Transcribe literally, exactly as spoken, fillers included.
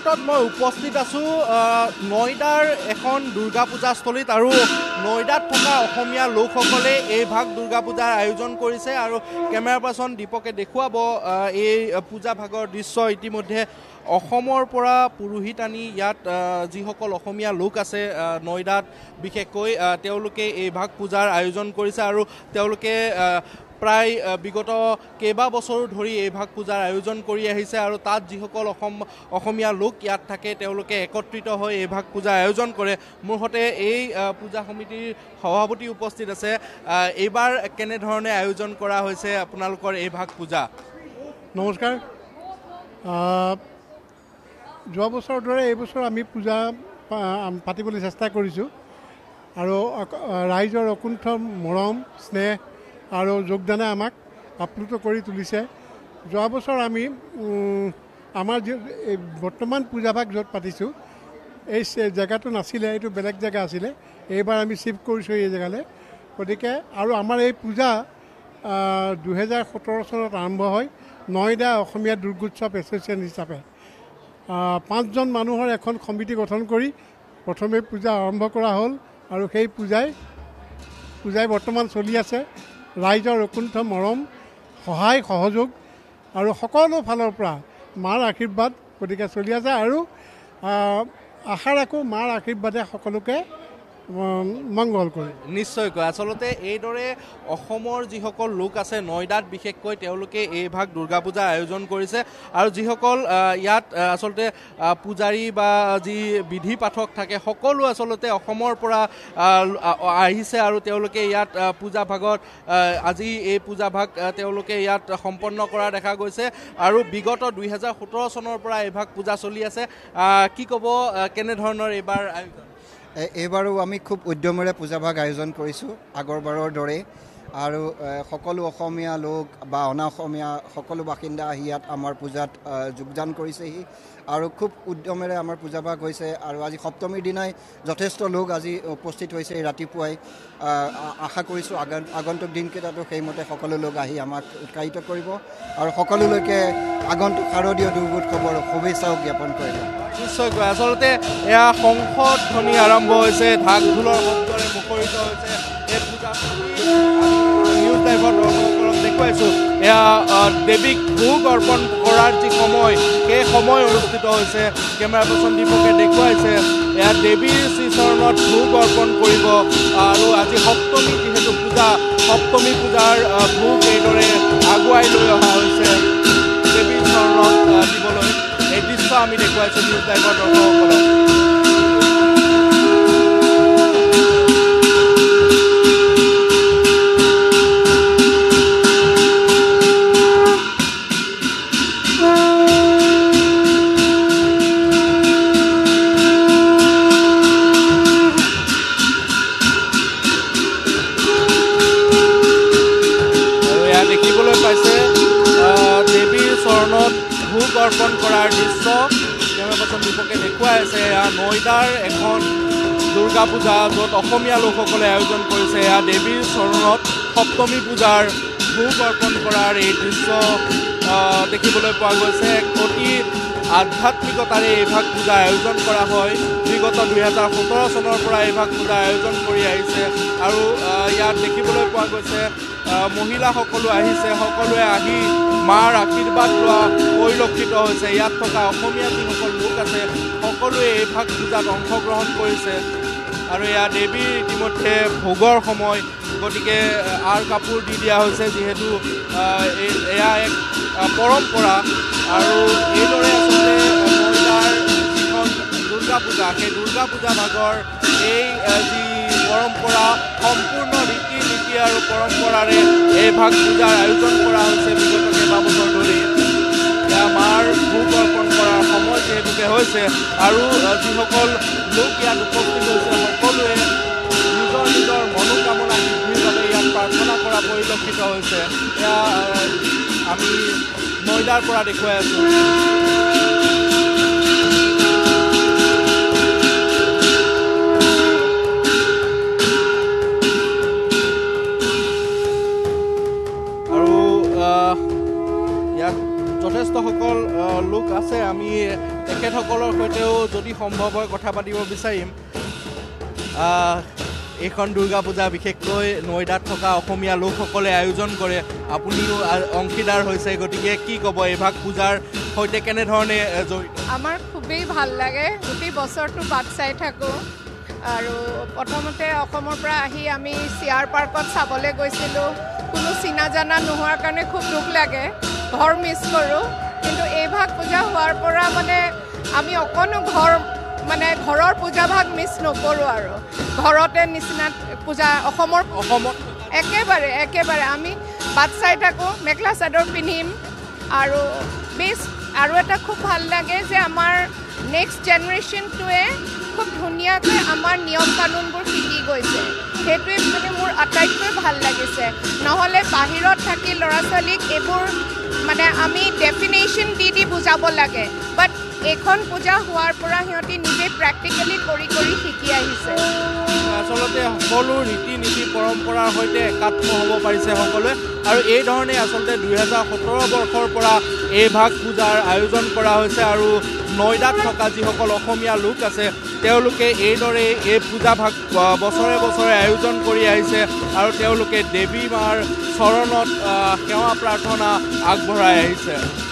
মুহূৰ্তত মই উপস্থিত আছোঁ নয়দাৰ এখন দুৰ্গা পূজাস্থলীত আৰু নয়দাত থকা অসমীয়া লোকসকলে এই ভাগ দুৰ্গা পূজাৰ আয়োজন কৰিছে আৰু কেমেৰা পাৰ্চন দীপকে দেখুৱাব এই পূজা ভাগৰ দৃশ্য। ইতিমধ্যে অসমৰ পৰা পুৰোহিত আনি ইয়াত যিসকল অসমীয়া লোক আছে নয়দাত বিশেষকৈ তেওঁলোকে এই ভাগ পূজাৰ আয়োজন কৰিছে আৰু তেওঁলোকে প্ৰায় বিগত কেইবা বছৰো ধৰি এই ভাগ পূজাৰ আয়োজন কৰি আহিছে আৰু তাত যিসকল অসম অসমীয়া লোক ইয়াত থাকে তেওঁলোকে একত্ৰিত হৈ এই ভাগ পূজাৰ আয়োজন কৰে। মোৰ সৈতে এই পূজা সমিতিৰ সভাপতি উপস্থিত আছে। এইবাৰ কেনেধৰণে আয়োজন কৰা হৈছে আপোনালোকৰ এই ভাগ পূজা? নমস্কাৰ। যোৱা বছৰৰ দৰে এইবছৰ আমি পূজা পাতিবলৈ চেষ্টা কৰিছোঁ আৰু ৰাইজৰ অকুণ্ঠ মৰম স্নেহ আৰু যোগদানে আমাক আপ্লুত কৰি তুলিছে। যোৱা বছৰ আমি আমাৰ যি বৰ্তমান পূজাভাগ য'ত পাতিছোঁ এই জেগাটো নাছিলে, এইটো বেলেগ জেগা আছিলে। এইবাৰ আমি শ্বিফ্ট কৰিছোঁ এই জেগালৈ। গতিকে আৰু আমাৰ এই পূজা দুহেজাৰ সোতৰ চনত আৰম্ভ হয় নয়দা অসমীয়া দুৰ্গোৎসৱ এছ'চিয়েশ্যন হিচাপে। পাঁচজন মানুহৰ এখন সমিতি গঠন কৰি প্ৰথমে পূজা আৰম্ভ কৰা হ'ল আৰু সেই পূজাই পূজাই বৰ্তমান চলি আছে। ৰাইজৰ অকুণ্ঠ মৰম সহায় সহযোগ আৰু সকলো ফালৰ পৰা মাৰ আশীৰ্বাদ গতিকে চলি আছে আৰু আশা ৰাখোঁ মাৰ আশীৰ্বাদে সকলোকে মংগল কৰে। নিশ্চয়কৈ। আচলতে এইদৰে অসমৰ যিসকল লোক আছে নয়দাত বিশেষকৈ তেওঁলোকে এই ভাগ দুৰ্গা পূজা আয়োজন কৰিছে আৰু যিসকল ইয়াত আচলতে পূজাৰী বা যি বিধি পাঠক থাকে সকলো আচলতে অসমৰ পৰা আহিছে আৰু তেওঁলোকে ইয়াত পূজা ভাগত আজি এই পূজা ভাগ তেওঁলোকে ইয়াত সম্পন্ন কৰা দেখা গৈছে আৰু বিগত দুই হাজাৰ সোতৰ চনৰ পৰা এই ভাগ পূজা চলি আছে। কি ক'ব, কেনেধৰণৰ এইবাৰ আয়োজন? এইবাৰো আমি খুব উদ্যমেৰে পূজাভাগ আয়োজন কৰিছোঁ আগৰবাৰৰ দৰে আৰু সকলো অসমীয়া লোক বা অনা অসমীয়া সকলো বাসিন্দা আহি ইয়াত আমাৰ পূজাত যোগদান কৰিছেহি আৰু খুব উদ্যমেৰে আমাৰ পূজাভাগ হৈছে আৰু আজি সপ্তমীৰ দিনাই যথেষ্ট লোক আজি উপস্থিত হৈছে ৰাতিপুৱাই। আশা কৰিছোঁ আগন্তুক দিনকেইটাতো সেইমতে সকলো লোক আহি আমাক উৎসাহিত কৰিব আৰু সকলোলৈকে আগন্তুক শাৰদীয় দুৰ্গোৎসৱৰ শুভেচ্ছাও জ্ঞাপন কৰিব। নিশ্চয়কৈ। আচলতে এয়া সংসদ ধ্বনি আৰম্ভ হৈছে, ঢাক ঢোলৰ শব্দৰে মুখৰিত হৈছে এই পূজা। নিউজ লাইভৰ দৰ্শকসকলক দেখুৱাইছোঁ এয়া দেৱীক ভোগ অৰ্পণ কৰাৰ যি সময় সেই সময় অনুষ্ঠিত হৈছে। কেমেৰা পাৰ্চন দীপকে দেখুৱাইছে এয়া দেৱীৰ শ্ৰীচৰণত ভোগ অৰ্পণ কৰিব আৰু আজি সপ্তমী যিহেতু পূজা, সপ্তমী পূজাৰ ভোগ এইদৰে আগুৱাই লৈ অহা হৈছে দেৱীৰ চৰণত দিবলৈ। এই দৃশ্য আমি দেখুৱাইছোঁ নিউজ লাইভৰ দৰ্শকসকলক। ভোগ অৰ্পণ কৰাৰ দৃশ্য কেমেৰা পাৰ্চন দীপকে দেখুৱাই আছে। এয়া নয়দাৰ এখন দুৰ্গা পূজা য'ত অসমীয়া লোকসকলে আয়োজন কৰিছে। এয়া দেৱীৰ চৰণত সপ্তমী পূজাৰ ভোগ অৰ্পণ কৰাৰ এই দৃশ্য দেখিবলৈ পোৱা গৈছে। অতি আধ্যাত্মিকতাৰে এই ভাগ পূজা আয়োজন কৰা হয়। বিগত দুই হাজাৰ সোতৰ চনৰ পৰা এই ভাগ পূজা আয়োজন কৰি আহিছে আৰু ইয়াত দেখিবলৈ পোৱা গৈছে মহিলাসকলো আহিছে, সকলোৱে আহি মাৰ আশীৰ্বাদ লোৱা পৰিলক্ষিত হৈছে। ইয়াত থকা অসমীয়া যিসকল লোক আছে সকলোৱে এই ভাগ পূজাত অংশগ্ৰহণ কৰিছে আৰু এয়া দেৱীৰ ইতিমধ্যে ভোগৰ সময়, গতিকে আৰ কাপোৰ দি দিয়া হৈছে যিহেতু এয়া এক পৰম্পৰা আৰু এইদৰে আচলতে নয়দাৰ যিখন দুৰ্গা পূজা সেই দুৰ্গা পূজা ভাগৰ এই যি পৰম্পৰা সম্পূৰ্ণ ৰীতি নীতি আৰু পৰম্পৰাৰে এই ভাগ পূজাৰ আয়োজন কৰা হৈছে বিগত কেইবা বছৰ ধৰি। এয়া মাৰ ভোগ অৰ্পণ কৰাৰ সময় যিহেতুকে হৈছে আৰু যিসকল লোক ইয়াত উপস্থিত হৈছে সকলোৱে নিজৰ নিজৰ মনোকামনা সিদ্ধিৰ বাবে ইয়াত প্ৰাৰ্থনা কৰা পৰিলক্ষিত হৈছে। এয়া আমি নয়দাৰ পৰা দেখুৱাই আছোঁ। যথেষ্টসকল লোক আছে, আমি তেখেতসকলৰ সৈতে সম্ভৱ হয় কথা পাতিব বিচাৰিম এইখন দুৰ্গা পূজা বিশেষকৈ নয়দাত থকা অসমীয়া লোকসকলে আয়োজন কৰে আপুনিও অংশীদাৰ হৈছে গতিকে কি ক'ব এইভাগ পূজাৰ সৈতে কেনেধৰণে জড়িত আমাৰ খুবেই ভাল লাগে গোটেই বছৰটো বাট চাই থাকোঁ আৰু প্ৰথমতে অসমৰ পৰা আহি আমি চিয়াৰ পাৰ্কত চাবলৈ গৈছিলোঁ কোনো চিনা জানা নোহোৱাৰ কাৰণে খুব দুখ লাগে ঘৰ মিছ কৰোঁ কিন্তু এইভাগ পূজা হোৱাৰ পৰা মানে আমি অকণো ঘৰ মানে ঘৰৰ পূজাভাগ মিছ নকৰোঁ আৰু ঘৰতে নিচিনা পূজা অসমৰ অসমত একেবাৰে একেবাৰে আমি বাট চাই থাকোঁ মেখেলা চাদৰ পিন্ধিম আৰু বেছ আৰু এটা খুব ভাল লাগে যে আমাৰ নেক্সট জেনেৰেশ্যনটোৱে খুব ধুনীয়াকৈ আমাৰ নিয়ম কানুনবোৰ শিকি গৈছে সেইটোৱে মানে মোৰ আটাইতকৈ ভাল লাগিছে নহ'লে বাহিৰত থাকি ল'ৰা ছোৱালীক এইবোৰ মানে আমি ডেফিনেশ্যন দি দি বুজাব লাগে বাট এইখন পূজা হোৱাৰ পৰা সিহঁতি নিজে প্ৰেক্টিকেলি কৰি কৰি শিকি আহিছে আচলতে সকলো ৰীতি নীতি পৰম্পৰাৰ সৈতে একাত্ম হ'ব পাৰিছে সকলোৱে আৰু এই ধৰণে আচলতে দুহেজাৰ সোতৰ বৰ্ষৰ পৰা এই ভাগ পূজাৰ আয়োজন কৰা হৈছে আৰু নয়দাত থকা যিসকল অসমীয়া লোক আছে তেওঁলোকে এইদৰে এই পূজা ভাগ বছৰে বছৰে আয়োজন কৰি আহিছে আৰু তেওঁলোকে দেৱী মাৰ চৰণত সেৱা প্ৰাৰ্থনা আগবঢ়াই আহিছে